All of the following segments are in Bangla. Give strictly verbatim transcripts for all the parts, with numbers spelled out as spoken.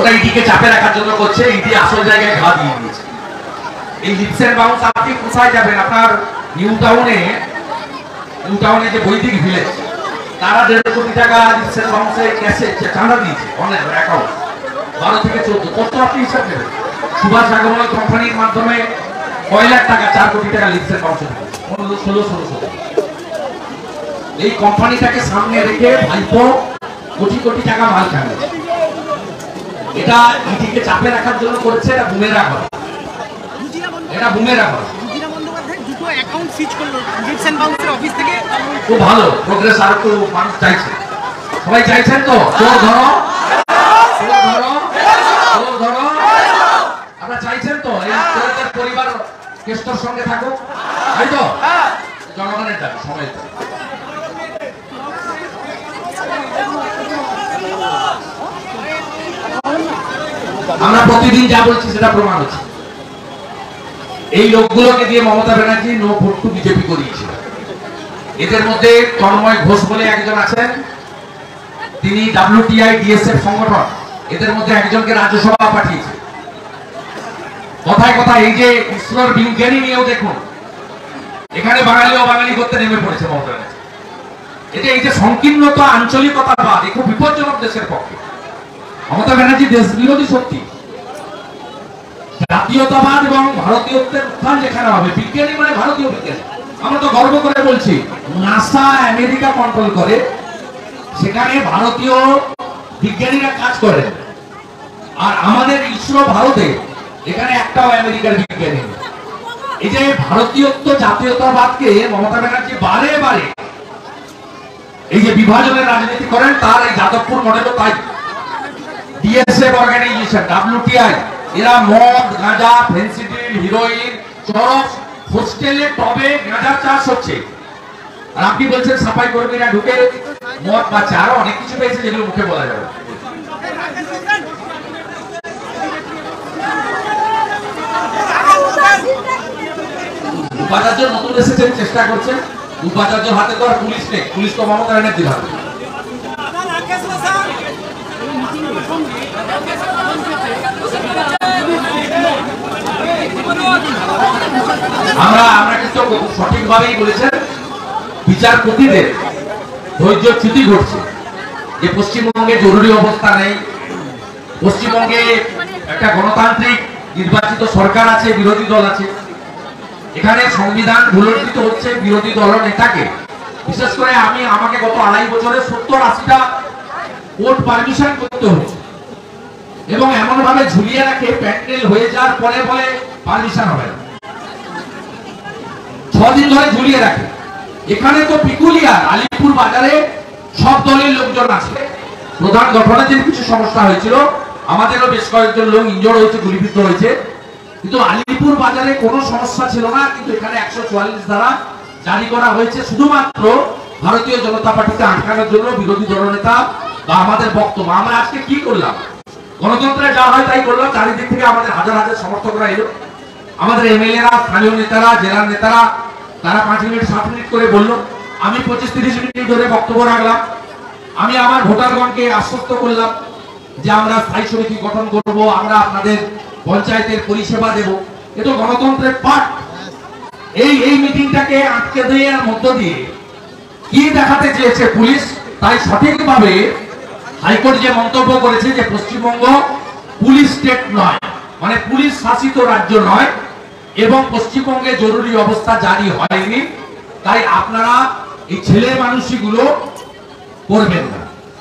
ওটা ইডিকে চাপে রাখার জন্য করছে, ইডি আসল জায়গায় ঘা দিয়ে দিয়েছে। এই লিপস এন্ড বাউন্স আপনি কোথায় যাবেন? আপনার নিউ টাউনে নিউ টাউনে যে বৈদিক ভিলেজ, তারা দেড় কোটি টাকা লিপস এন্ড বাউন্সে ক্যাশে চাঁদা দিয়েছে অনলাইন অ্যাকাউন্ট, বারো থেকে চোদ্দ। কত আপনি হিসাব নেবেন? সুভাষ আগরওয়াল কোম্পানির মাধ্যমে কয় লাখ টাকা, চার কোটি টাকা লিপস এন্ড বাউন্সে পনেরো ষোলো ষোলো ষোলো। এই কোম্পানিটাকে সামনে রেখে ভাইপো কোটি কোটি টাকা মাল খাবে। এটা ইডিকে চাপে রাখার জন্য করেছে। এটা বুমেরা করে, এটা বুমেরা করে। খুব ভালো প্রোগ্রেস, আর একটু মানুষ চাইছে, সবাই চাইছেন তো। চোর ধরো, চোর ধরো, চোর ধরো, আপনারা চাইছেন তো এই চোরদের পরিবার কেষ্টর সঙ্গে থাকুক, তাই তো? জনগণের দাবি, সবাই। আমরা প্রতিদিন যা বলছি সেটা প্রমাণ হচ্ছে। এই লোকগুলোকে দিয়ে Mamata Banerjee no vote to BJP করিয়েছিল। এদের মধ্যে তন্ময় ঘোষ বলে একজন আছেন, তিনি ডাব্লিউটিআই ডিএসএফ সংগঠন, এদের মধ্যে একজনকে রাজ্যসভা পাঠিয়েছে। কথায় কথায় এই যে ইসরোর বিজ্ঞানী নিয়েও দেখুন, এখানে বাঙালি ও বাঙালি করতে নেমে পড়েছে মমতা ব্যানার্জি। এটা এই যে সংকীর্ণতা, আঞ্চলিকতাবাদ, এ খুব বিপজ্জনক দেশের পক্ষে। মমতা ব্যানার্জি দেশ বিরোধী শক্তি। জাতীয়তাবাদ এবং ভারতীয়ত্বের উত্থান যেখানে হবে, বিজ্ঞানী মানে ভারতীয় বিজ্ঞানী। আমরা তো গর্ব করে বলছি নাসা আমেরিকা কন্ট্রোল করে, সেখানে ভারতীয় বিজ্ঞানীরা কাজ করেন। আর আমাদের ইসরো ভারতে, এখানে একটাও আমেরিকার বিজ্ঞানী। এই যে ভারতীয়ত্ব জাতীয়তাবাদকে মমতা ব্যানার্জি বারে বারে এই যে বিভাজনের রাজনীতি করেন, তার এই যাদবপুর মডেলও তাই। ডিএসএফ অর্গানাইজেশন, ডাব্লিউটিআই, এরা মদ, গাঁজা, ফেন্সিডিল, হিরোইন, চরস, হোস্টেলে টবে গাঁজার চাষ হচ্ছে। আর আপনি বলছেন সাফাই কর্মীরা ঢুকে মদ পাচ্ছে, আরো অনেক কিছু পেয়েছে যেগুলো মুখে বলা যাবে। উপাচার্য নতুন এসেছেন, চেষ্টা করছেন। উপাচার্য হাতে তো আর পুলিশ নেই, পুলিশ তো মমতা ব্যানার্জির হাতে। আমরা আমরা কিন্তু সঠিকভাবেই বলেছেন, বিচারপতিদের ধৈর্যচ্যুতি ঘটছে। যে পশ্চিমবঙ্গে জরুরি অবস্থা নেই, পশ্চিমবঙ্গে একটা গণতান্ত্রিক নির্বাচিত সরকার আছে, বিরোধী দল আছে, এখানে সংবিধান ভুলণ্ঠিত হচ্ছে, বিরোধী দল নেতাকে বিশেষ করে আমি আমাকে গত আড়াই বছরে সত্তর আশিটা কোর্ট পারমিশন করতে হচ্ছে, এবং এমন ভাবে ঝুলিয়ে রাখে প্যান্ডেল হয়ে যাওয়ার পরে বলে পারমিশন হবে না, ছদিন ধরে ঝুলিয়ে রাখে। এখানে তো পিকুলিয়ার, আলিপুর বাজারে সব দলের লোকজন আছে। প্রধান গঠনের যে কিছু সমস্যা হয়েছিল, আমাদেরও বেশ কয়েকজন লোক ইনজোর্ড হয়েছে, গুলিবিদ্ধ হয়েছে, কিন্তু আলিপুর বাজারে কোনো সমস্যা ছিল না। কিন্তু এখানে একশো চুয়াল্লিশ ধারা জারি করা হয়েছে শুধুমাত্র ভারতীয় জনতা পার্টিকে আটকানোর জন্য, বিরোধী দলনেতা বা আমাদের বক্তব্য। আমরা আজকে কি করলাম? গণতন্ত্রে যা হয় তাই করলাম। চারিদিক থেকে আমাদের হাজার হাজার সমর্থকরা এলো, আমাদের এমএলএরা, স্থানীয় নেতারা, জেলার নেতারা, তারা পাঁচ মিনিট সাত মিনিট করে বললো। আমি পঁচিশ তিরিশ মিনিট ধরে বক্তব্য রাখলাম। আমি আমার ভোটারগণকে আশ্বস্ত করলাম যে আমরা স্থায়ী সমিতি গঠন করব, আমরা আপনাদের পঞ্চায়েতের পরিষেবা দেব। এ তো গণতন্ত্রের পার্ট। এই এই মিটিংটাকে আটকে দেওয়ার মধ্য দিয়ে কি দেখাতে চেয়েছে পুলিশ, তাই সঠিকভাবে হাইকোর্ট যে মন্তব্য করেছে যে পশ্চিমবঙ্গ পুলিশ স্টেট নয়, মানে পুলিশ শাসিত রাজ্য নয়, এবং পশ্চিমবঙ্গে জরুরি অবস্থা জারি হয়নি, তাই আপনারা এই ছেলে মানুষগুলো করবেন না।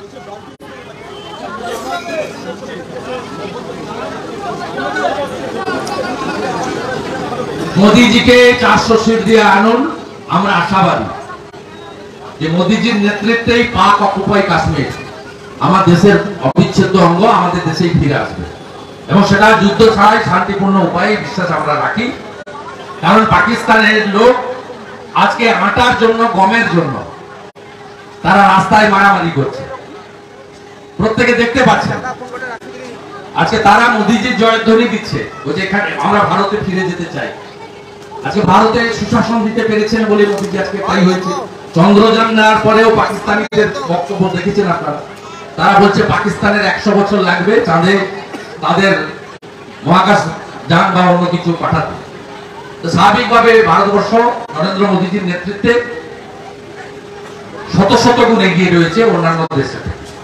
মোদীজিকে চারশো সিট দিয়ে আনুন, আমরা আশাবাদী যে মোদীজির নেতৃত্বেই পাক অকুপাই কাশ্মীর আমার দেশের অবিচ্ছেদ্য অঙ্গ আমাদের দেশেই ফিরে আসবে, এবং সেটা যুদ্ধ ছাড়াই শান্তিপূর্ণ উপায়ে বিশ্বাস আমরা রাখি। কারণ পাকিস্তানের লোক আজকে আটার জন্য, গমের জন্য তারা রাস্তায় মারামারি করছে, প্রত্যেকে দেখতে পাচ্ছেন। আজকে তারা মোদীজির জয়ধ্বনি দিচ্ছে, ও যে এখানে আমরা ভারতে ফিরে যেতে চাই। আজকে ভারতে সুশাসন দিতে পেরেছেন বলে মোদীজি আজকে তাই হয়েছে। চন্দ্রযান নেওয়ার পরেও পাকিস্তানিদের বক্তব্য দেখেছেন আপনারা, তারা বলছে পাকিস্তানের একশো বছর লাগবে চাঁদে তাদের মহাকাশ যান বা অন্য কিছু পাঠাতে। তো স্বাভাবিকভাবে ভারতবর্ষ নরেন্দ্র মোদীজির নেতৃত্বে শত শত গুণ এগিয়ে রয়েছে অন্যান্য দেশে।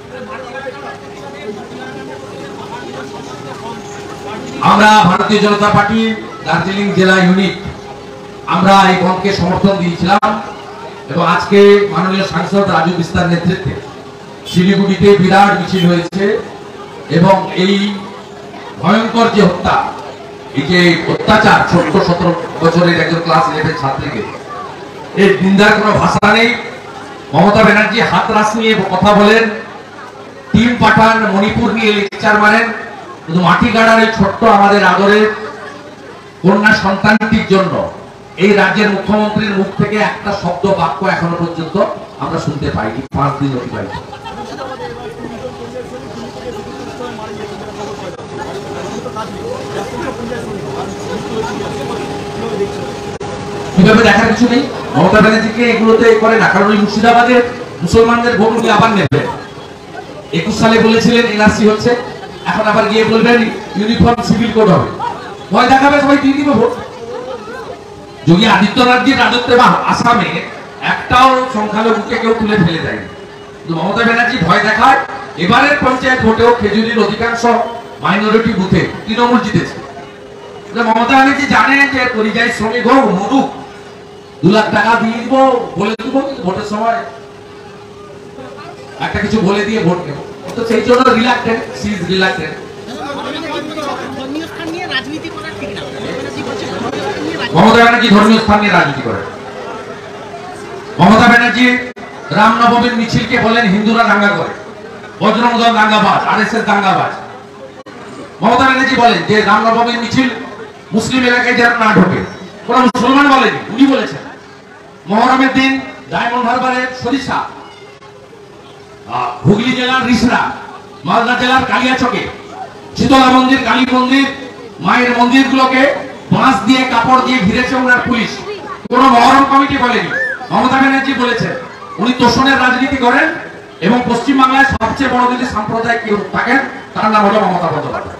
আমরা ভারতীয় জনতা পার্টি দার্জিলিং জেলা ইউনিট আমরা এই বনকে সমর্থন দিয়েছিলাম এবং আজকে মাননীয় সাংসদ রাজু বিস্তার নেতৃত্বে শিলিগুড়িতে বিরাট মিছিল হয়েছে এবং এই ভয়ঙ্কর যে হত্যা, এই যে অত্যাচার ছোট্ট সতেরো বছরের একজন ক্লাস ইলেভেন ছাত্রীকে, এর নিন্দার কোনো ভাষা নেই। মমতা ব্যানার্জি হাতরাস নিয়ে কথা বলেন, টিম পাঠান, মণিপুর নিয়ে লেকচার মারেন, কিন্তু মাটি গাড়ার এই ছোট্ট আমাদের আদরের কন্যা সন্তানটির জন্য এই রাজ্যের মুখ্যমন্ত্রীর মুখ থেকে একটা শব্দ বাক্য এখনো পর্যন্ত আমরা শুনতে পাইনি। পাঁচ দিন অতিবাহিত। কিভাবে দেখার কিছু নেই, মমতা ব্যানার্জিকে এগুলোতে করে না, কারণ ওই মুর্শিদাবাদের মুসলমানদের ভোট উনি আবার নেবেন। একুশ সালে বলেছিলেন এনআরসি হচ্ছে, এখন আবার গিয়ে বলবেন ইউনিফর্ম সিভিল কোড হবে, ভয় দেখাবে, সবাই দিয়ে দিবে ভোট। যোগী আদিত্যনাথজির রাজত্বে বা আসামে একটাও সংখ্যালঘুকে কেউ তুলে ফেলে দেয়নি, কিন্তু মমতা ব্যানার্জি ভয় দেখায়। এবারের পঞ্চায়েত ভোটেও খেজুরির অধিকাংশ মাইনরিটি বুথে তৃণমূল জিতেছে। মমতা ব্যানার্জি জানেন যে পরিযায়ী শ্রমিক হোক মরুক, দু লাখ টাকা দিয়ে দিব, বলে দিব, কিন্তু ভোটের সময় একটা কিছু বলে দিয়ে ভোট নেব, তো সেই জন্য reluctant, she is reluctant. Mamata Banerjee ধর্মীয় স্থান নিয়ে রাজনীতি করে। মমতা ব্যানার্জি রামনবমীর মিছিলকে বলেন হিন্দুরা দাঙ্গা করে, বজরং দল দাঙ্গাবাজ, আরএসএস দাঙ্গাবাজ। মমতা ব্যানার্জি বলেন যে রামনবমীর মিছিল মুসলিম এলাকায় যেন না ঢোকে, কোন মুসলমান বলেনি, উনি বলেছেন। মহরমের দিন ডায়মন্ড হারবারের সরিষা, হুগলি জেলার রিসরা, মালদা জেলার কালিয়াচকে শীতলা মন্দির, কালী মন্দির, মায়ের মন্দিরগুলোকে বাঁশ দিয়ে কাপড় দিয়ে ঘিরেছে ওনার পুলিশ, কোন মহরম কমিটি বলেনি। মমতা ব্যানার্জি বলেছেন উনি তোষণের রাজনীতি করেন এবং পশ্চিমবাংলায় সবচেয়ে বড় যদি সাম্প্রদায়িক কেউ থাকেন তার নাম হলো মমতা বন্দ্যোপাধ্যায়।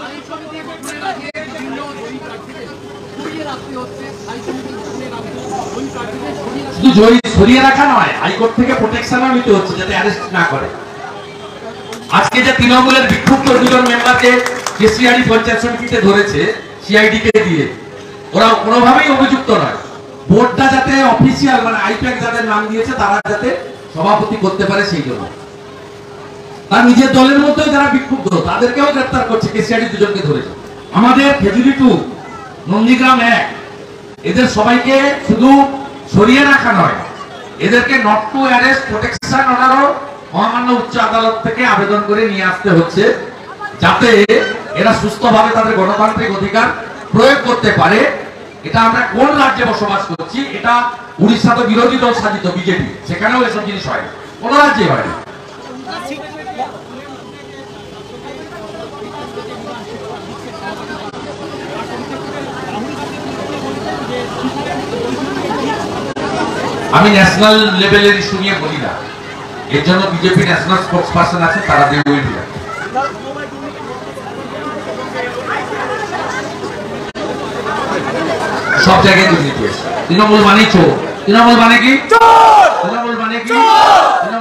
শুধু সরিয়ে রাখা নয়, হাইকোর্ট থেকে প্রোটেকশনও নিতে হচ্ছে যাতে অ্যারেস্ট না করে। আজকে যে তৃণমূলের বিক্ষুব্ধ দুজন মেম্বারকে কেশিয়ারি পঞ্চায়েত সমিতিতে ধরেছে সিআইডি কে দিয়ে, ওরা কোনোভাবেই অভিযুক্ত নয়। বোর্ডটা যাতে অফিসিয়াল মানে আইপ্যাক যাদের নাম দিয়েছে তারা যাতে সভাপতি করতে পারে সেই জন্য। তার নিজের দলের মধ্যে যারা বিক্ষুব্ধ তাদেরকেও গ্রেফতার করছে, কেশিয়ারি দুজনকে ধরেছে। আমাদের খেজুরি টু, নন্দীগ্রাম এক, এদের সবাইকে শুধু সরিয়ে রাখা নয়, এদেরকে নট টু অ্যারেস্ট প্রোটেকশন অর্ডারও মহামান্য উচ্চ আদালত থেকে আবেদন করে নিয়ে আসতে হচ্ছে, যাতে এরা সুস্থভাবে তাদের গণতান্ত্রিক অধিকার প্রয়োগ করতে পারে। এটা আমরা কোন রাজ্যে বসবাস করছি? এটা উড়িষ্যা তো বিরোধী দল শাসিত বিজেপি, সেখানেও এসব জিনিস হয়, কোন রাজ্যে হয় না। আমি ন্যাশনাল লেভেলের ইস্যু নিয়ে বলি না, এর জন্য বিজেপি ন্যাশনাল স্পোর্টস পার্সন আছে, তারা দে উইল হিয়ার। সব জায়গায় দুর্নীতি আছে। তৃণমূল মানে চোর, তৃণমূল মানে কি? তৃণমূল মানে কি?